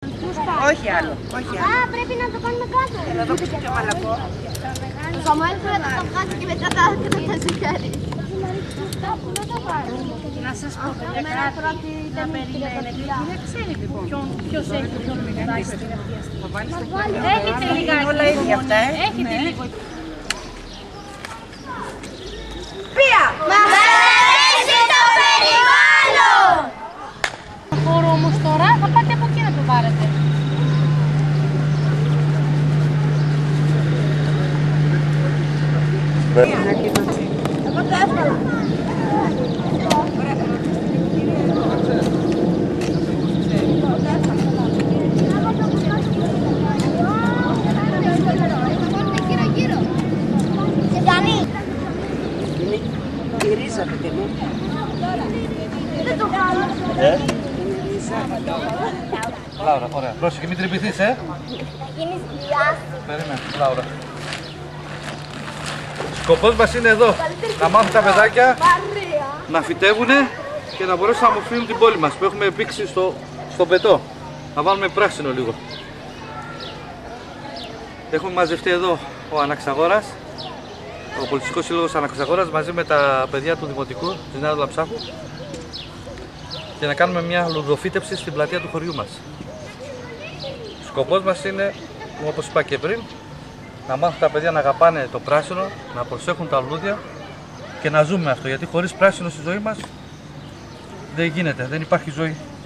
Όχι άλλο. Α, πρέπει να το κάνουμε κάτω. Εδώ που πιο μαλακό. Το Σαμουέλ πρέπει να το βγάζει και μετά τα ζυγάρι. Να σας πω κάτι να περιμένετε. Δεν ξέρετε ποιος έχει το πιο μεγάλο. Έχετε λιγάκι. Όλα ίδια αυτά, Έχετε λίγο. Πία! Μας αρέσει το περιβάλλον! Χώρο όμως τώρα θα πάτε από εκεί να το πάρετε. Εγώ το έβγαλα. Γύρω-γύρω. Και Δανή. Η ρίζα, παιδί μου. Δεν το βγάλω. Λάουρα, ωραία. Πρόσεχε, μην τρυπηθείς, Θα γίνεις διάσημη. Περίμενε, Λάουρα. Σκοπός μας είναι εδώ, να μάθουν τα παιδάκια να φυτεύουν και να μπορέσουν να αμορφύνουν την πόλη μας που έχουμε πήξει στο πετό. Να βάλουμε πράσινο λίγο. Έχουμε μαζευτεί εδώ ο Αναξαγόρας, ο Πολιτιστικός Σύλλογος Αναξαγόρας μαζί με τα παιδιά του Δημοτικού της Νέας Λαψάχου και να κάνουμε μια λουδοφύτευση στην πλατεία του χωριού μας. Σκοπός μας είναι, όπως είπα και πριν, να μάθουν τα παιδιά να αγαπάνε το πράσινο, να προσέχουν τα λουλούδια και να ζούμε αυτό, γιατί χωρίς πράσινο στη ζωή μας δεν γίνεται, δεν υπάρχει ζωή.